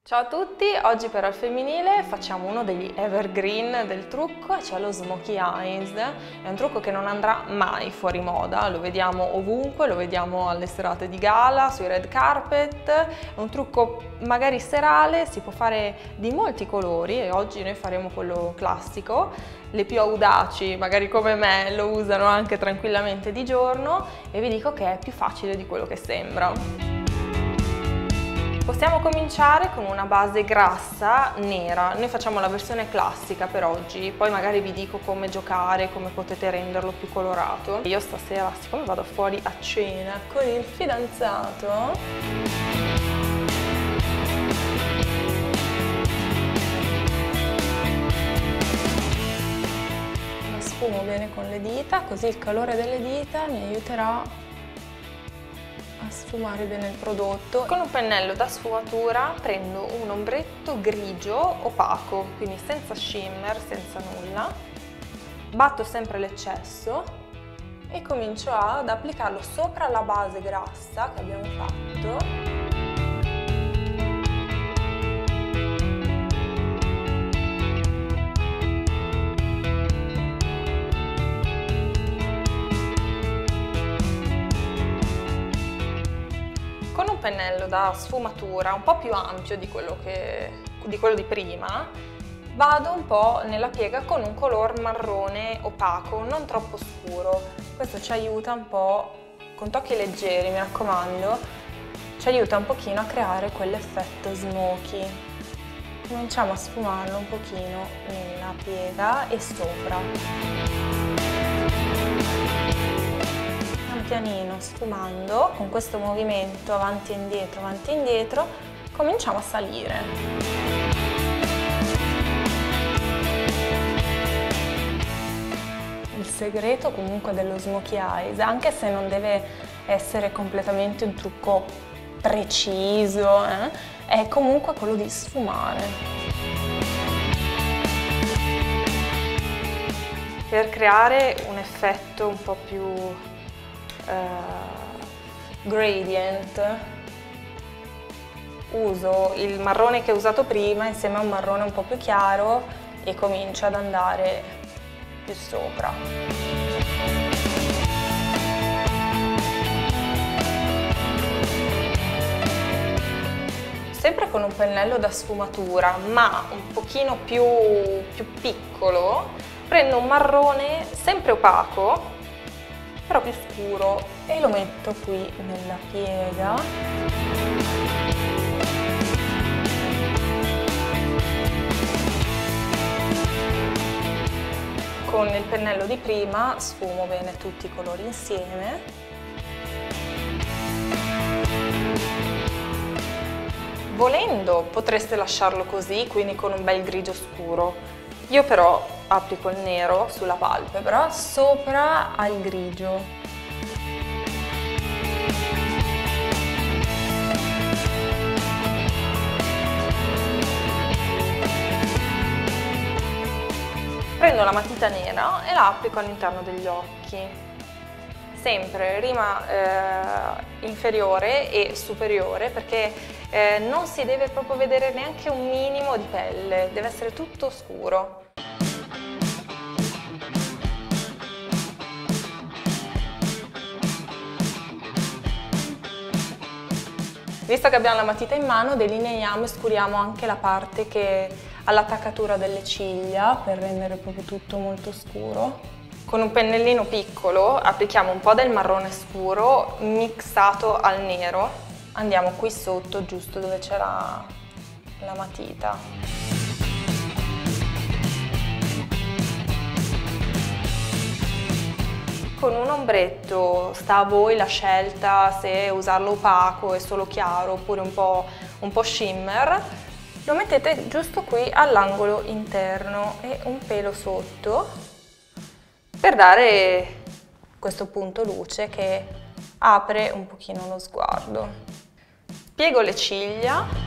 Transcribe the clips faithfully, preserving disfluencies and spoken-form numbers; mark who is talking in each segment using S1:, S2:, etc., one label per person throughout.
S1: Ciao a tutti, oggi per al femminile facciamo uno degli evergreen del trucco, cioè lo smokey eyes. È un trucco che non andrà mai fuori moda, lo vediamo ovunque, lo vediamo alle serate di gala, sui red carpet. È un trucco magari serale, si può fare di molti colori e oggi noi faremo quello classico. Le più audaci, magari come me, lo usano anche tranquillamente di giorno e vi dico che è più facile di quello che sembra. Possiamo cominciare con una base grassa nera, noi facciamo la versione classica per oggi, poi magari vi dico come giocare, come potete renderlo più colorato. Io stasera, siccome vado fuori a cena con il fidanzato, la sfumo bene con le dita, così il calore delle dita mi aiuterà a sfumare bene il prodotto. Con un pennello da sfumatura prendo un ombretto grigio opaco, quindi senza shimmer, senza nulla. Batto sempre l'eccesso e comincio ad applicarlo sopra la base grassa che abbiamo fatto. Con un pennello da sfumatura un po' più ampio di quello, che, di quello di prima, vado un po' nella piega con un color marrone opaco, non troppo scuro. Questo ci aiuta un po', con tocchi leggeri mi raccomando, ci aiuta un pochino a creare quell'effetto smokey. Cominciamo a sfumarlo un pochino nella piega e sopra. Pianino sfumando, con questo movimento avanti e indietro, avanti e indietro, cominciamo a salire. Il segreto comunque dello smokey eyes, anche se non deve essere completamente un trucco preciso, eh, è comunque quello di sfumare. Per creare un effetto un po' più Uh, gradient, uso il marrone che ho usato prima insieme a un marrone un po' più chiaro e comincio ad andare più sopra. Sempre con un pennello da sfumatura, ma un pochino più, più piccolo, prendo un marrone sempre opaco, però più scuro, e lo metto qui nella piega. Con il pennello di prima sfumo bene tutti i colori insieme. Volendo potreste lasciarlo così, quindi con un bel grigio scuro. Io però applico il nero sulla palpebra sopra al grigio. Prendo la matita nera e la applico all'interno degli occhi. Sempre rima eh, inferiore e superiore, perché eh, non si deve proprio vedere neanche un minimo di pelle, deve essere tutto scuro. Visto che abbiamo la matita in mano, delineiamo e scuriamo anche la parte che ha l'attaccatura delle ciglia per rendere proprio tutto molto scuro. Con un pennellino piccolo applichiamo un po' del marrone scuro mixato al nero. Andiamo qui sotto, giusto dove c'era la matita. Con un ombretto sta a voi la scelta se usarlo opaco e solo chiaro oppure un po', un po' shimmer. Lo mettete giusto qui all'angolo interno e un pelo sotto per dare questo punto luce che apre un pochino lo sguardo. Piego le ciglia.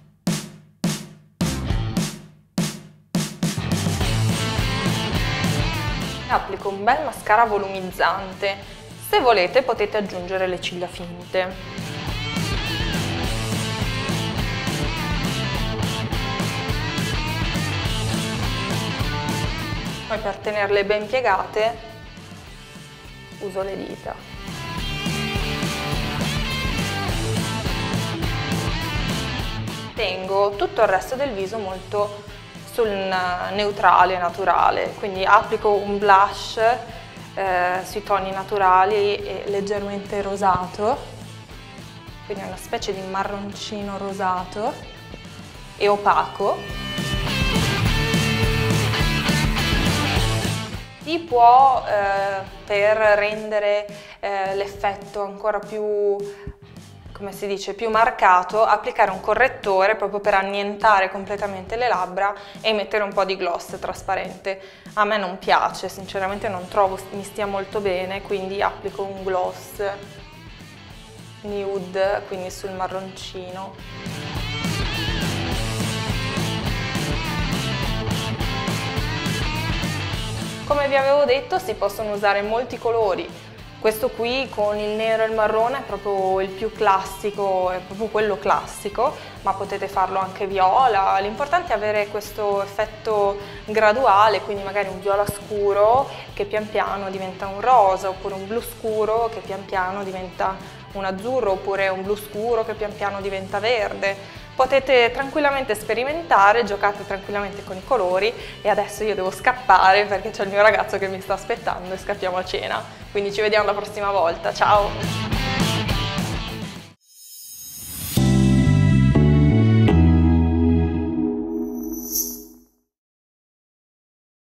S1: Applico un bel mascara volumizzante. Se volete potete aggiungere le ciglia finte. Poi per tenerle ben piegate uso le dita. Tengo tutto il resto del viso molto sul neutrale, naturale, quindi applico un blush eh, sui toni naturali e leggermente rosato, quindi una specie di marroncino rosato e opaco. Si può, eh, per rendere eh, l'effetto ancora più, come si dice, più marcato, applicare un correttore proprio per annientare completamente le labbra e mettere un po' di gloss trasparente. A me non piace, sinceramente non trovo mi stia molto bene, quindi applico un gloss nude, quindi sul marroncino. Come vi avevo detto, si possono usare molti colori. Questo qui con il nero e il marrone è proprio il più classico, è proprio quello classico, ma potete farlo anche viola. L'importante è avere questo effetto graduale, quindi magari un viola scuro che pian piano diventa un rosa, oppure un blu scuro che pian piano diventa un azzurro, oppure un blu scuro che pian piano diventa verde. Potete tranquillamente sperimentare, giocate tranquillamente con i colori e adesso io devo scappare perché c'è il mio ragazzo che mi sta aspettando e scappiamo a cena. Quindi ci vediamo la prossima volta, ciao!